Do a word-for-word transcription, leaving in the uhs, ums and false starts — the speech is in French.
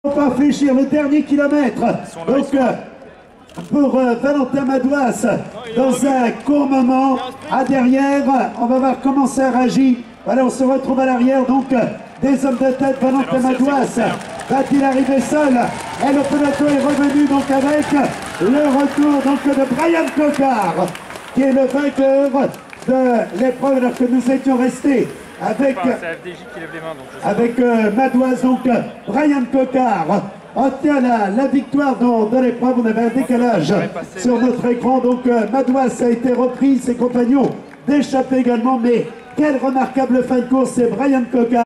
Pas franchir le dernier kilomètre. Donc euh, pour euh, Valentin Madouas, dans un court moment, à derrière, on va voir comment ça réagit. Voilà, on se retrouve à l'arrière, donc euh, des hommes de tête. Valentin Madouas va-t-il arriver seul? Et le peloton est revenu donc avec le retour donc de Brian Coquard, qui est le vainqueur de l'épreuve, alors que nous étions restés avec, avec euh, Madouas, donc Brian Coquard obtient la, la victoire dans, dans l'épreuve. On avait un décalage sur notre écran, donc euh, Madouas a été repris, ses compagnons d'échapper également, mais quelle remarquable fin de course, c'est Brian Coquard.